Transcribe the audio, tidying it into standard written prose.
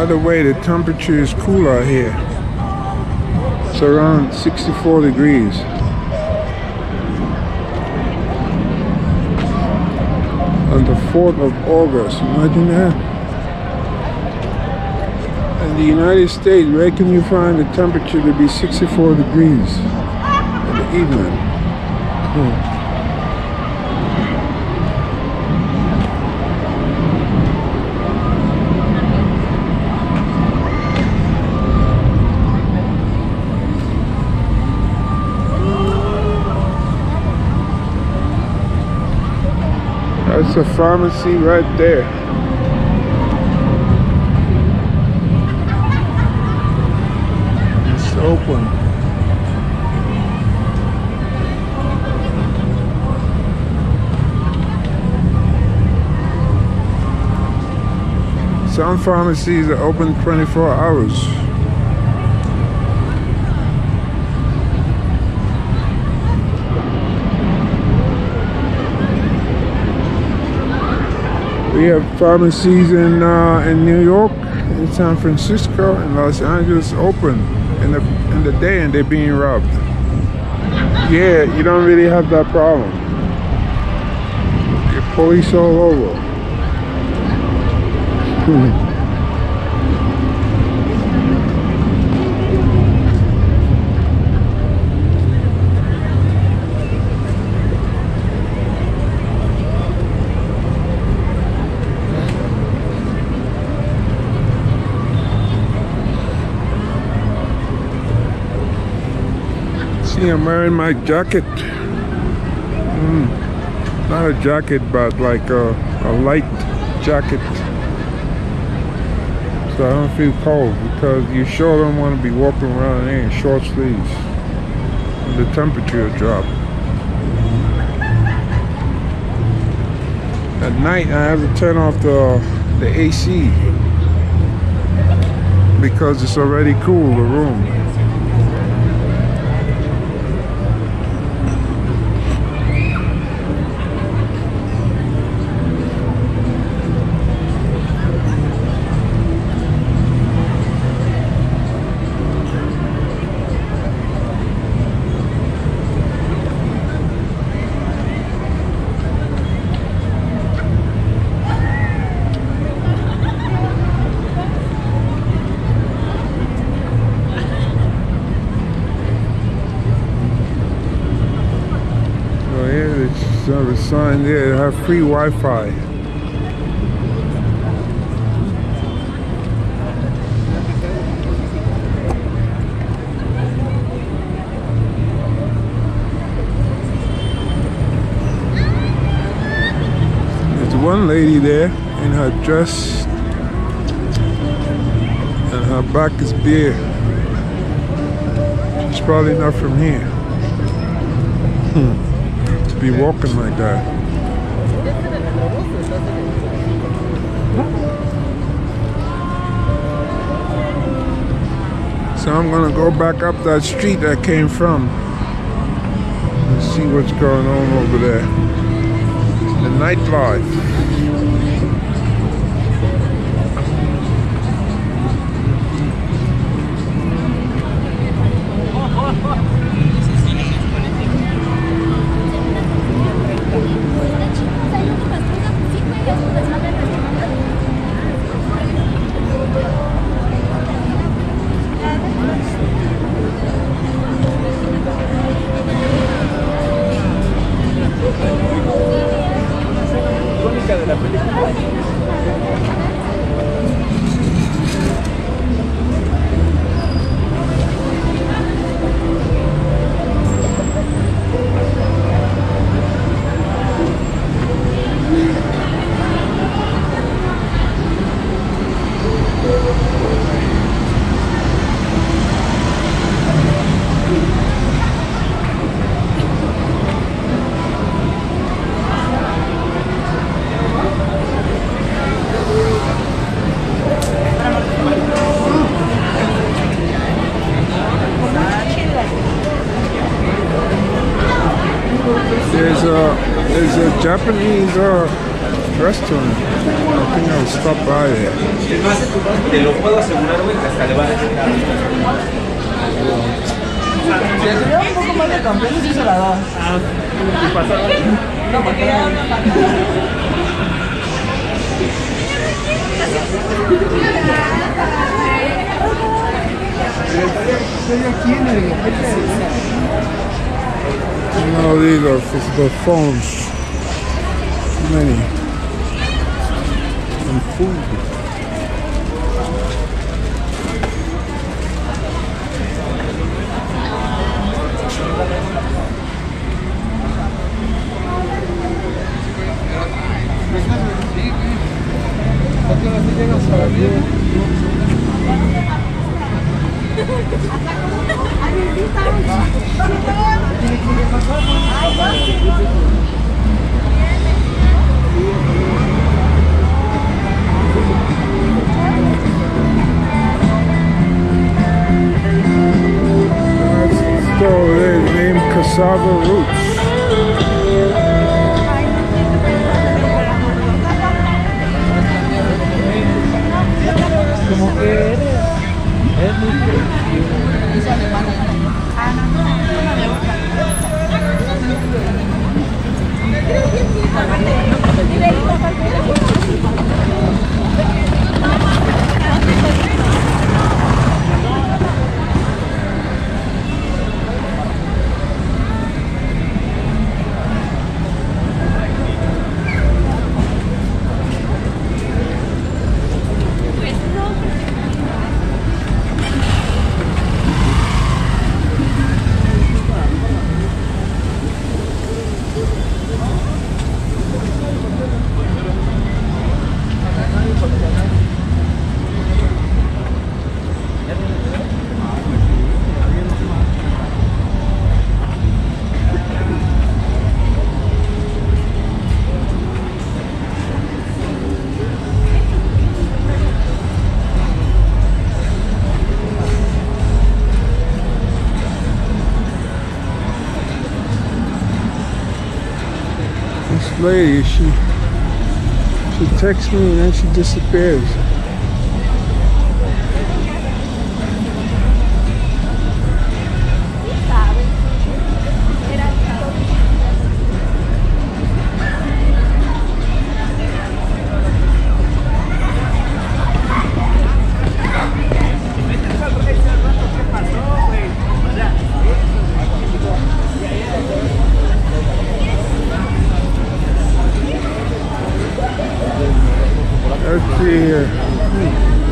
By the way, the temperature is cool out here. It's around 64 degrees. On the 4th of August, imagine that. In the United States, where can you find the temperature to be 64 degrees in the evening? That's a pharmacy right there. It's open. Some pharmacies are open 24 hours. We have pharmacies in New York, in San Francisco, and Los Angeles open in the day, and they're being robbed. Yeah, you don't really have that problem. Get police all over. See, I'm wearing my jacket. Not a jacket, but like a light jacket. So I don't feel cold, because you sure don't want to be walking around here in short sleeves when the temperature drop. At night I have to turn off the AC because it's already cool, the room. There's a sign there, they have free Wi-Fi. There's one lady there in her dress, and her back is bare. She's probably not from here. Be walking like that. So I'm gonna go back up that street I came from and see what's going on over there. The nightlife. There's a Japanese restaurant, a think I'll stop by there. Te lo puedo asegurar, güey, que hasta le van a checar. Si le tuviera un poco más de campeón, sí se la da. ¿Qué pasa? No, porque ya no pasa. No, these are the phones. Many. And food. So they named cassava roots. Como que eres muy This lady, she texts me and then she disappears. Let's see here.